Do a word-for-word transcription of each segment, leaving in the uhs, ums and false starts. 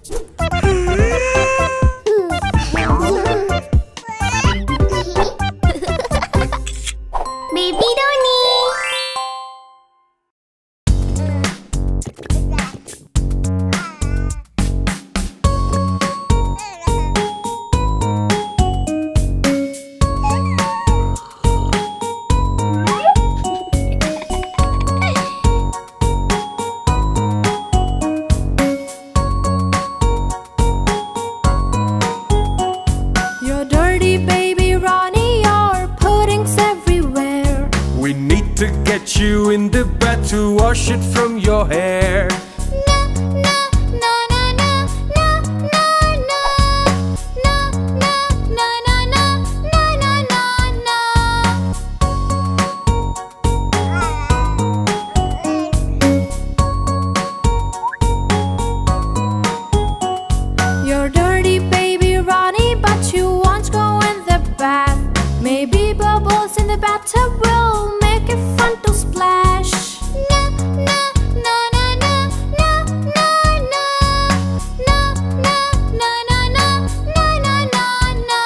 Baby Donnie! You're dirty, baby Ronnie, your pudding's everywhere. We need to get you in the bath to wash it from your hair. You're dirty, baby Ronnie, but you won't go in the bath. Maybe bubbles in the bathtub will make it fun to splash. Na na na na na na na na na na na na na na na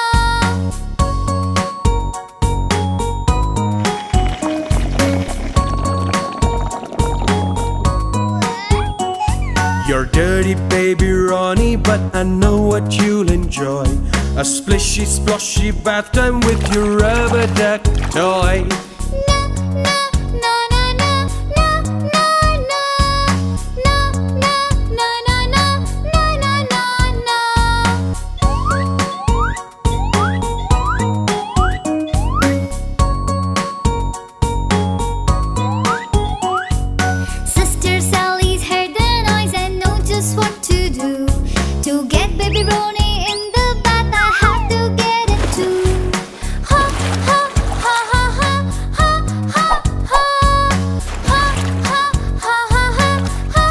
na. You're dirty, baby Ronnie, but I know what you'll enjoy. A splishy, splashy bath time with your rubber duck toy. Sister Sally's heard the noise and knows just what to do. To get baby Ronnie in the bath, I have to get it too. Ha ha ha ha ha ha ha ha ha ha ha ha ha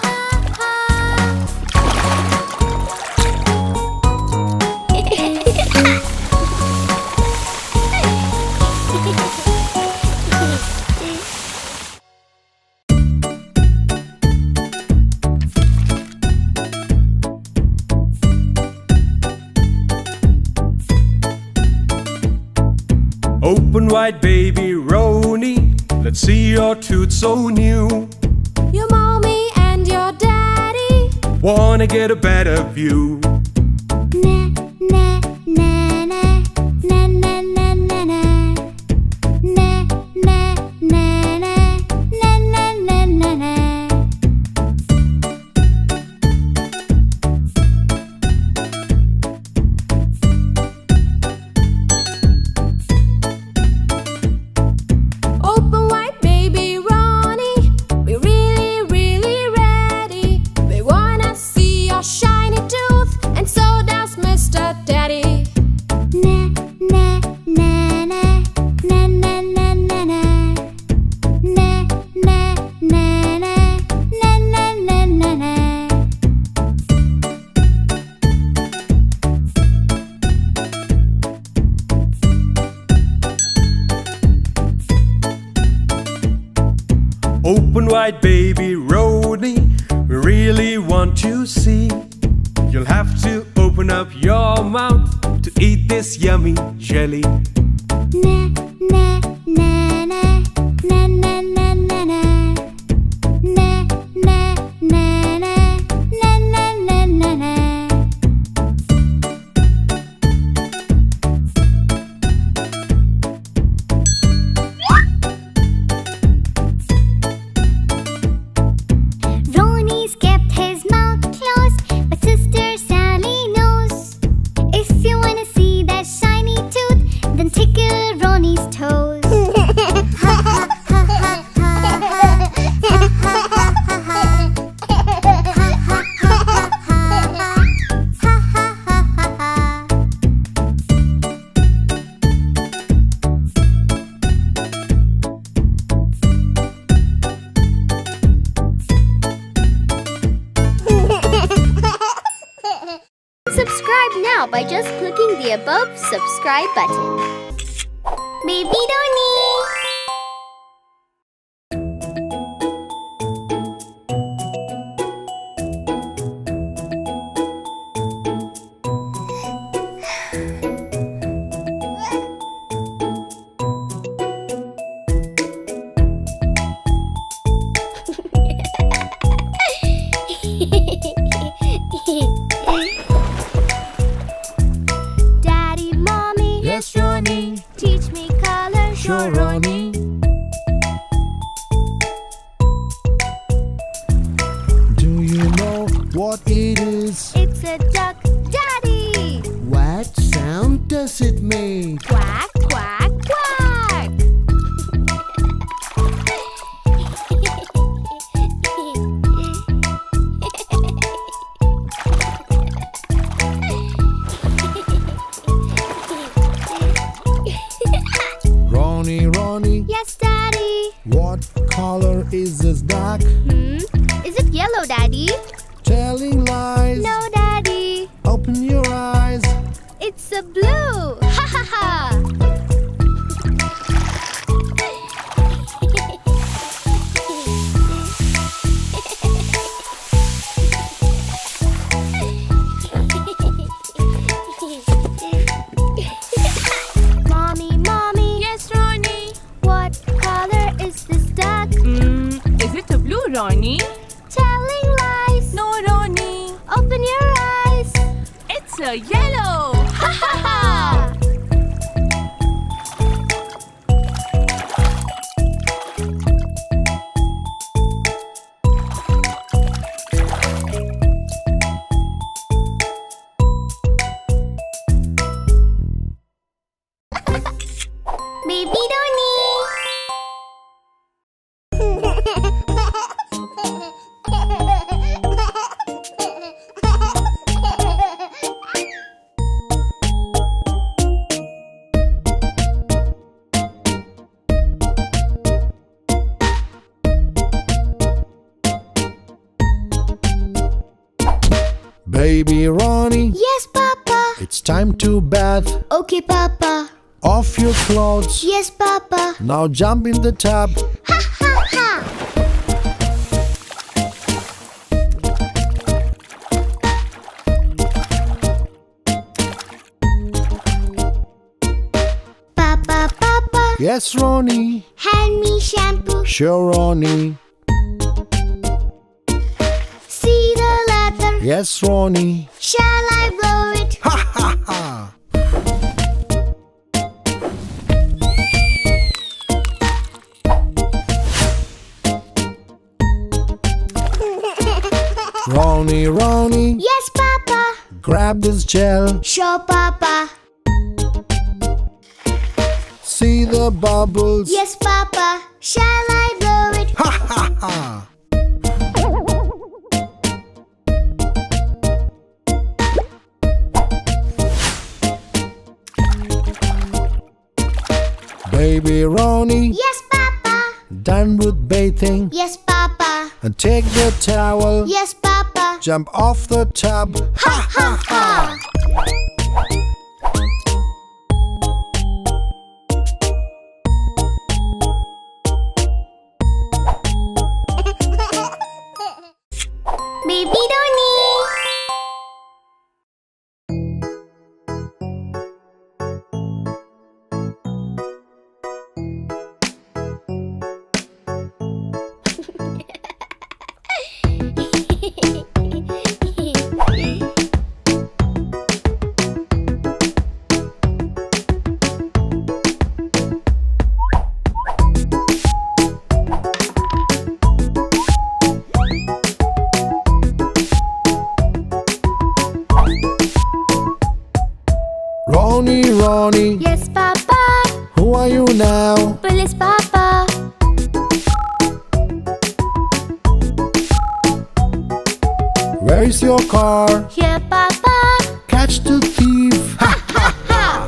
Open wide, baby Ronnie, let's see your tooth so new. Your mommy and your daddy Wanna get a better view. Na na na na na na na na na na na na na na na na na. open wide, baby Ronnie. We're really, really ready. We wanna see your shiny tooth, and so does Mister Daddy. Na na na na na na na na na na na na na na na na na. Open wide, baby Ronnie, we really want to see. You'll have to open up your mouth to eat this yummy jelly. Na na na na na na na na na na na na na na na na na. Ronnie's kept his mouth closed, but Sister Sally knows. If you wanna see that shiny tooth, then tickle Ronnie's toes. Ha ha ha ha ha ha. Ha ha ha ha ha. Ha ha ha ha ha. Ha ha ha ha ha. Subscribe now by just clicking the above subscribe button. Baby Donnie! it is? It's a duck, Daddy. What sound does it make? Quack, quack, quack. Ronnie, Ronnie, Yes, Daddy. what color is this duck? Hmm? Is it yellow, Daddy? Telling lies. No, Daddy. Open your eyes. It's a blue. Ha ha ha. Mommy, Mommy. Yes, Ronnie. What color is this duck? Mm, is it a blue, Ronnie? Telling lies. No, Ronnie. Open your eyes. It's a yellow. Ha ha ha. Baby Baby Ronnie, Yes, Papa. it's time to bath. Okay, Papa. Off your clothes. Yes, Papa. Now jump in the tub. Ha ha ha. Papa, Papa. Yes, Ronnie. Hand me shampoo. Sure, Ronnie. See the lather. Yes, Ronnie. Shall I blow it? Ha ha ha. Ronnie, Ronnie, Yes, Papa. grab this gel. Sure, Papa. See the bubbles. Yes, Papa. Shall I blow it? Ha ha ha. Baby Ronnie, Yes, Papa. done with bathing. Yes, Papa. And take the towel. Yes, Papa. Jump off the tub. Ha ha ha. Baby Donnie. Ronnie, Ronnie, Yes, Papa. who are you now? Police, Papa. Where is your car? Here, Papa. Catch the thief. Ha ha Ha.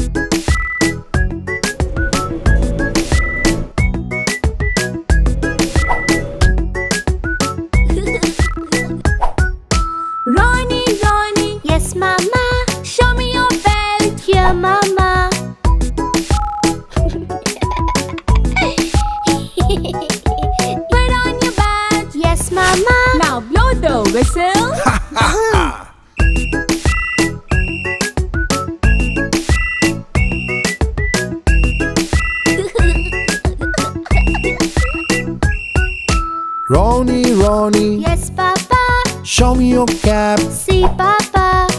Ronnie, Ronnie, Yes, Mama. show me your belt. Here, Mama. Put on your badge. Yes, Mama. Now blow the whistle. Ronnie, Ronnie, Yes, Papa. show me your cap. See, Papa.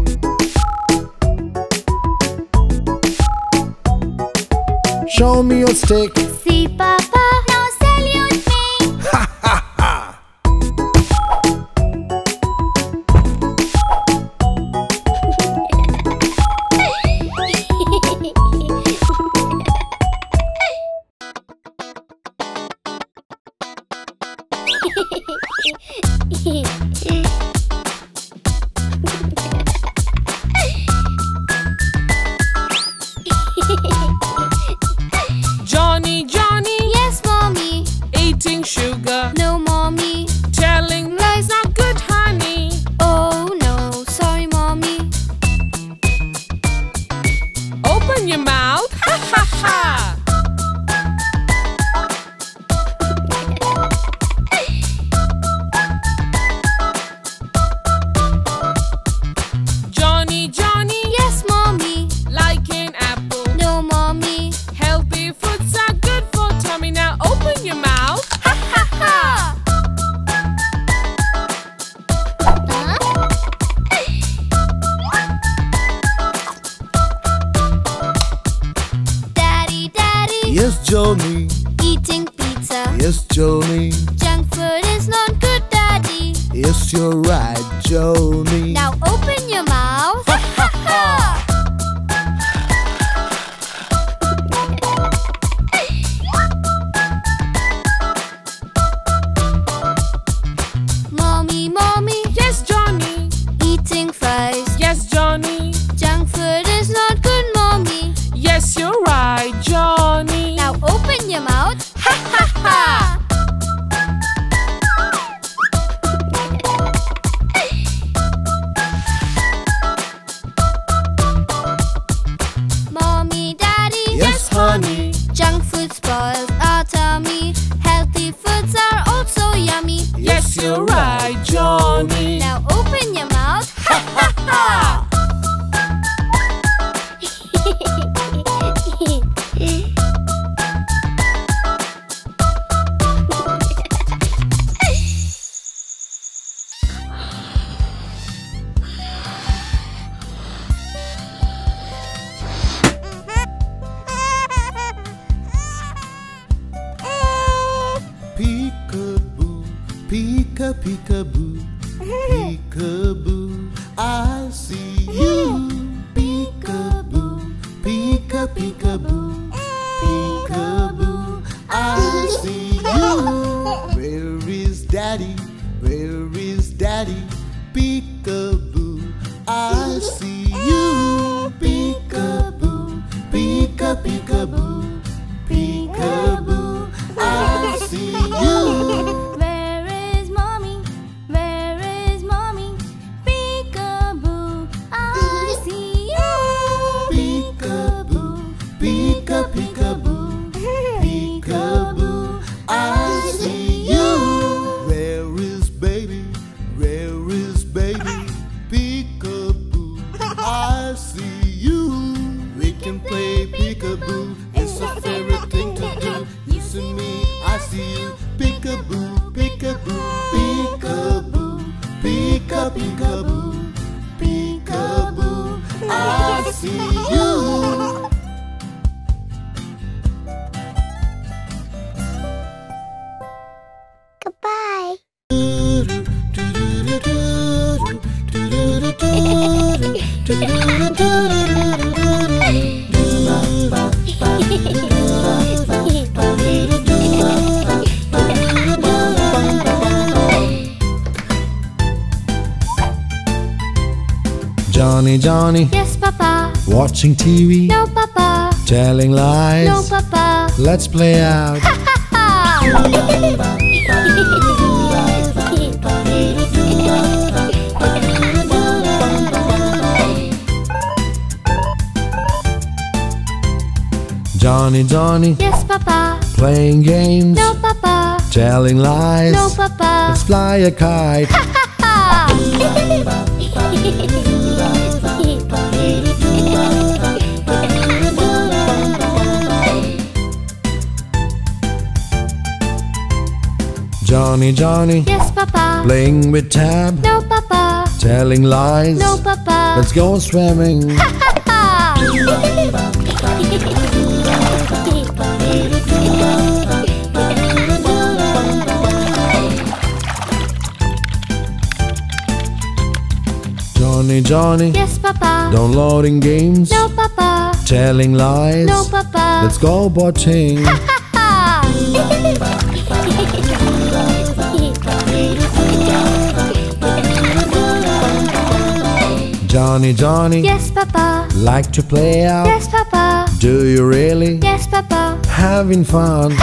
Show me your stick. See, Papa. Now salute me. Ha ha ha. macaroni. Now open your mouth. Mommy, mommy, Yes, Johnny. eating fries. Yes, Johnny. Junk food is not good, mommy. Yes, you're right, Johnny. Now open your mouth. Ha ha ha! Mommy, daddy, Yes, honey. junk food spoils our tummy. Healthy foods are also yummy. Yes, you're right, Johnny. Now open your mouth. Ha ha ha! Peekaboo, peeka peekaboo, peekaboo, I see you. Peekaboo, peeka peekaboo, peekaboo, I see you. Where is daddy? Where is daddy? Peekaboo, I see you. Peekaboo, peeka peekaboo, peekaboo, I see you. Where is mommy? Where is mommy? Peekaboo, I see you. Peekaboo, peeka peekaboo, peekaboo, I see you. Where is baby? Where is baby? Peekaboo, I see you. We can play peekaboo, it's a favorite thing to do. You see me, I see you. Peekaboo, peekaboo, peekaboo, peeka peekaboo, peekaboo, I see you. Goodbye. Johnny, Johnny, Yes, Papa. watching T V, No, Papa. telling lies. No, Papa. Let's play out. Johnny, Johnny, Yes, Papa. playing games, No, Papa. telling lies. No, Papa. Let's fly a kite. Johnny, Johnny, Yes, Papa. playing with Tab, No, Papa. telling lies. No, Papa. Let's go swimming. Johnny, Johnny, Yes, Papa. downloading games, No, Papa. telling lies. No, Papa. Let's go boating. Johnny, Johnny, Yes, Papa. like to play out. Yes, Papa. Do you really? Yes, Papa. Having fun.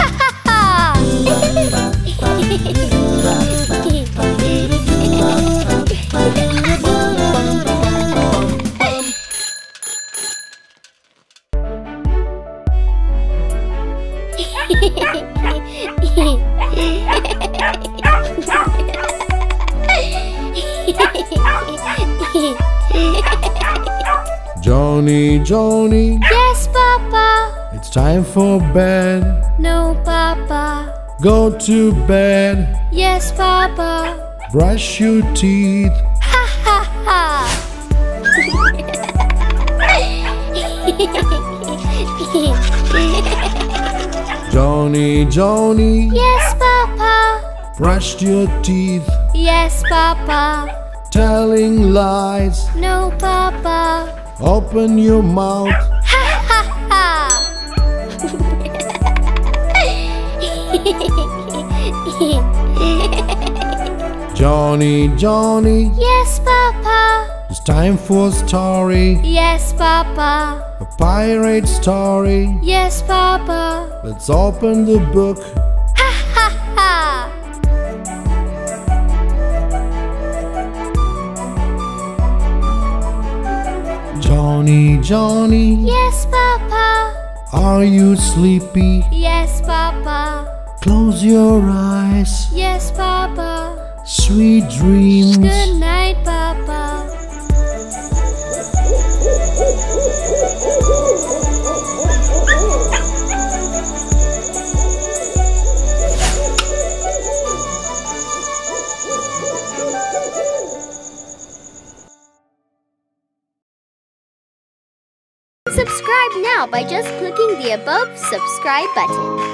Johnny, Johnny, Yes, Papa. it's time for bed. No, Papa. Go to bed. Yes, Papa. Brush your teeth. Ha ha ha. Johnny, Johnny, Yes, Papa. brushed your teeth. Yes, Papa. telling lies. No, Papa. Open your mouth. Ha ha ha! Johnny, Johnny, Yes, Papa. it's time for a story. Yes, Papa. A pirate story. Yes, Papa. Let's open the book. Ha ha ha! Johnny, Johnny, Yes, Papa. are you sleepy? Yes, Papa. Close your eyes. Yes, Papa. Sweet dreams. Good night, Papa. Subscribe now by just clicking the above subscribe button.